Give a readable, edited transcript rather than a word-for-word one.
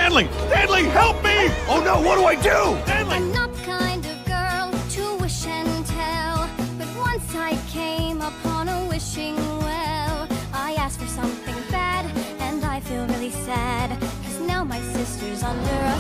Stanley! Stanley, help me! Oh no, what do I do? Stanley! I'm not the kind of girl to wish and tell, but once I came upon a wishing well. I asked for something bad, and I feel really sad, 'cause now my sister's under